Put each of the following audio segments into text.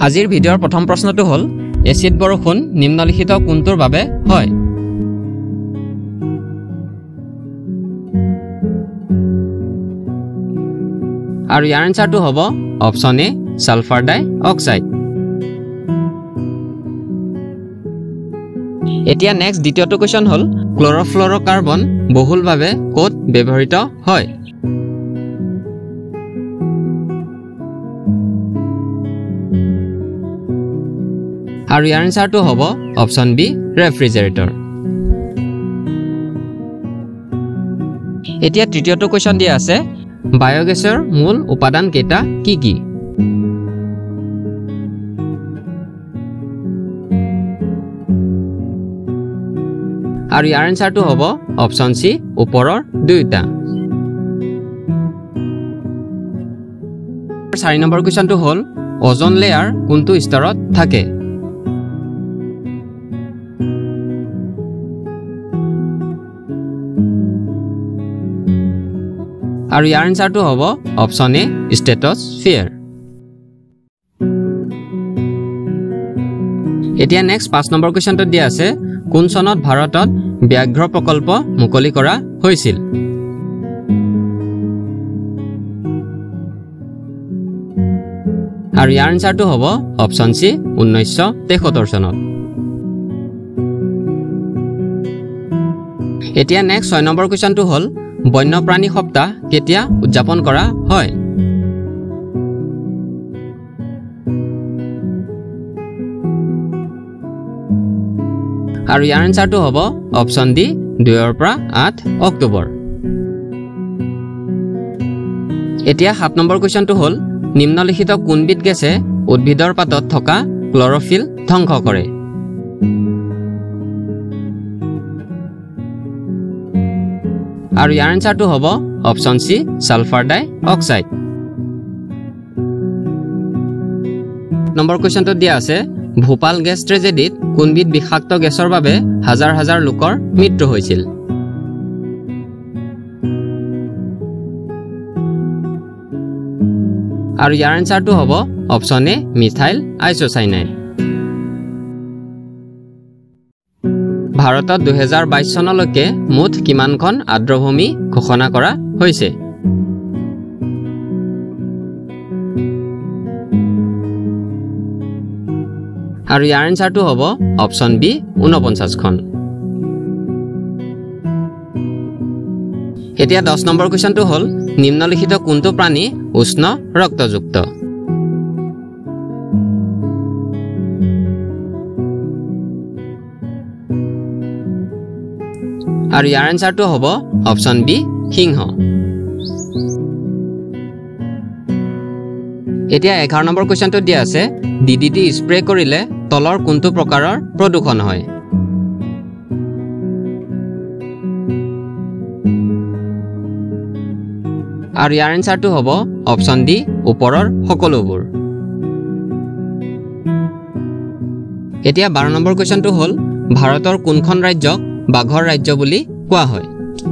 আজিৰ ভিডিঅ'ৰ প্ৰথম প্ৰশ্নটো হ'ল এচিড বৰষুণ নিম্নলিখিত কোনটোৰ বাবে হয় আৰু ইয়াৰ আনসাৰটো হ'ব option A sulphur dioxide এতিয়া নেক্সট দ্বিতীয়টো কোৱেশ্চন হ'ল ক্লোৰোফ্লোৰোকাৰ্বন বহুলভাৱে ক'ত ব্যৱহৃত হয় আৰু ইয়াৰ আনসাৰটো হ'ব অপচন বি ৰেফ্ৰিজাৰেটৰ এতিয়া তৃতীয়টো কোৱেশ্চন দিয়া আছে বায়োগেছৰ মূল উপাদান কেইটা কি কি আৰু ইয়াৰ আনসাৰটো হ'ব অপচন সি ওপৰৰ দুইটা 4 নম্বৰ কোৱেশ্চনটো হ'ল ওজন লেয়াৰ কোনটো স্তৰত থাকে আৰু ইয়াৰ আনসাৰটো হ'ব অপচন এ ষ্ট্ৰেটোস্ফিয়াৰ এতিয়া নেক্সট 5 নম্বৰ কোৱেশ্চনটো দিয়া আছে কোন চনত ভাৰতত ব্যাঘ্ৰ প্ৰকল্প মুকলি কৰা হৈছিল আৰু ইয়াৰ আনসাৰটো হ'ব অপচন সি 1973 চনত এতিয়া নেক্সট 6 নম্বৰ কোৱেশ্চনটো হ'ল বন্যপ্ৰাণী সপ্তাহ কেতিয়া উদযাপন কৰা হয় আৰু ইয়াৰ আনসাৰটো হ'ব অপচন ডি 2 পৰা 8 অক্টোবৰ এতিয়া 7 নম্বৰ কোৱেশ্চনটো হ'ল নিম্নলিখিত কোনবিধ গেছে উদ্ভিদৰ পাতত থকা ক্লোৰোফিল ধ্বংস কৰে আৰু ইয়াৰ আনসাৰটো হ'ব option C sulphur dioxide number কোৱেশ্চনটো দিয়া আছে ভোপাল গেছ ট্ৰেজেডিত কোনবিধ বিষাক্ত গেছৰ বাবে হাজাৰ হাজাৰ লোকৰ মৃত্যু হৈছিল আৰু ইয়াৰ আনসাৰটো হ'ব অপচন এ মিথাইল আইসোসাইনাইড ভাৰতত 2022 চনলৈকে মুঠ কিমানখন আৰ্দ্ৰভূমি ঘোষণা কৰা হৈছে আৰু ইয়াৰ আনসাৰটো হ'ব অপচন বি 49খন এতিয়া 10 নম্বৰ কোৱেশ্চনটো হ'ল নিম্নলিখিত কোনটো প্ৰাণী উষ্ণ ৰক্তযুক্ত আৰু ইয়াৰ আনসাৰটো হ'ব অপচন বি সিংহ এতিয়া 11 নম্বৰ কোৱেশ্চনটো দিয়া আছে ডিডিটি স্প্ৰে কৰিলে তলৰ কোনটো প্ৰকাৰৰ প্ৰদূষণ হয় আৰু ইয়াৰ আনসাৰটো হ'ব অপচন ডি ওপৰৰ সকলোবোৰ এতিয়া 12 নম্বৰ কোৱেশ্চনটো হ'ল ভাৰতৰ কোনখন ৰাজ্যক বাঘৰ ৰাজ্য বুলি কোৱা হয়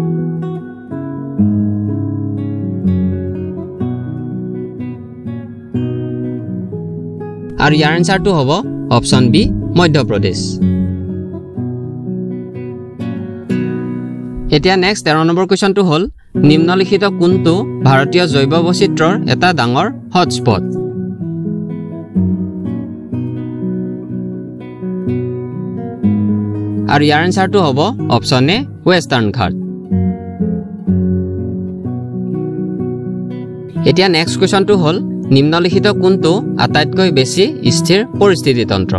আৰু ইয়াৰ আনসাৰটো হ'ব অপচন বি মধ্যপ্ৰদেশ এতিয়া নেক্সট 13 নম্বৰ কোৱেশ্চনটো হ'ল নিম্নলিখিত কোনটো ভাৰতীয় জৈৱ বৈচিত্ৰ্যৰ এটা ডাঙৰ হটস্পট আৰু ইয়াৰ আনসাৰটো হ'ব অপচন এ ৱেষ্টাৰ্ণ ঘাট এতিয়া নেক্সট কোৱেশ্চনটো হ'ল নিম্নলিখিত কোনটো আটাইতকৈ বেছি স্থিৰ পৰিস্থিতি তন্ত্ৰ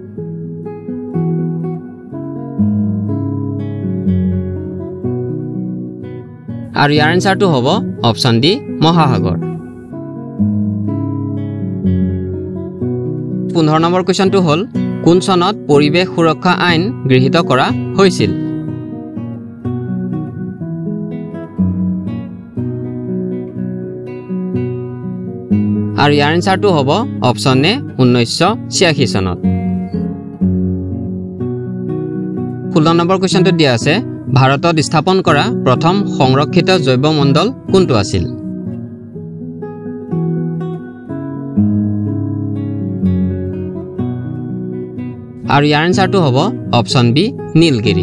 আৰু ইয়াৰ আনসাৰটো হ'ব অপচন ডি মহাসাগৰ 15 নম্বৰ কোৱেশ্চনটো হ'ল কোন চনত পৰিৱেশ সুৰক্ষা আইন গৃহীত কৰা হৈছিল আৰু ইয়াৰ আনসাৰটো হ'ব অপচন এ 1986 চনত 16 নম্বৰ কোৱেশ্চনটো দিয়া আছে ভাৰতত স্থাপন কৰা প্ৰথম সংৰক্ষিত জৈৱমণ্ডল কোনটো আছিল আৰু ইয়াৰ এনসাৰটো হ'ব অপচন বি নীলগিৰি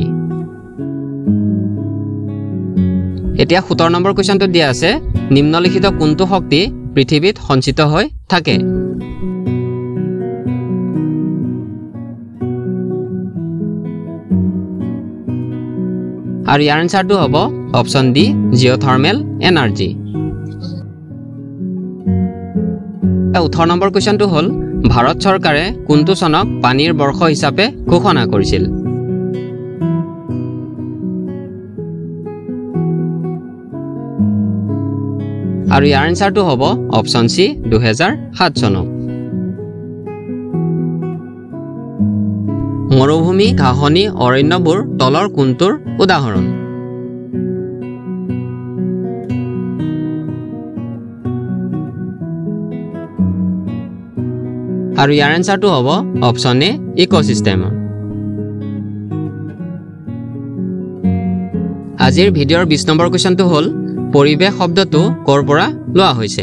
এতিয়া 17 নম্বৰ কোৱেশ্চনটো দিয়া আছে নিম্নলিখিত কোনটো শক্তি পৃথিৱীত সঞ্চিত হৈ থাকে আৰু ইয়াৰ এনসাৰটো হ'ব option D geothermal energy 18 number কোৱেশ্চনটো হ'ল ভাৰত চৰকাৰে কোনটো চনক পানীৰ বৰ্ষ হিচাপে ঘোষণা কৰিছিল আৰু ইয়াৰ এনসাৰটো হ'ব অপচন সি 2007 চনক মৰুভূমি ঘাঁহনি অৰণ্যবোৰ তলৰ কোনটোৰ উদাহৰণ আৰু ইয়াৰ এনসাৰটো হ'ব অপচন এ ইকোসিস্টেম আজিৰ ভিডিঅ'ৰ 20 নম্বৰ কোৱেশ্চনটো হ'ল পৰিৱেশ শব্দটো কৰ পৰা লোৱা হৈছে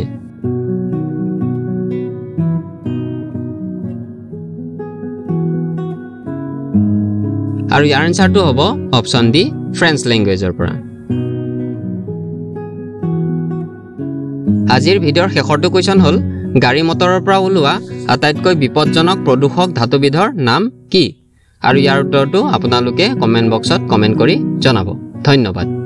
আৰু ইয়াৰ এনসাৰটো হ'ব অপচন ডি ফ্ৰেঞ্চ ল্যাঙ্গুৱেজৰ পৰা আজিৰ ভিডিঅ'ৰ শেষৰটো কোৱেশ্চন হ'ল গাড়ী মটৰৰ পৰা ওলোৱা আটাইতকৈ বিপদজনক প্ৰদূষক ধাতুবিধৰ নাম কি আৰু ইয়াৰ উত্তৰটো আপোনালোকে কমেন্ট বক্সত কমেন্ট কৰি জনাব ধন্যবাদ